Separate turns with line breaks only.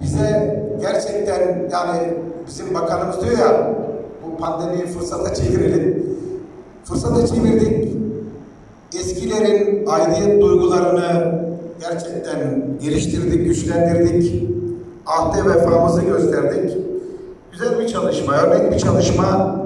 bize gerçekten, yani bizim bakanımız diyor ya, bu pandemiyi fırsata çevirelim. Fırsata çevirdik. Eskilerin aidiyet duygularını gerçekten geliştirdik, güçlendirdik. Ahde vefamızı gösterdik. Güzel bir çalışma, örnek bir çalışma.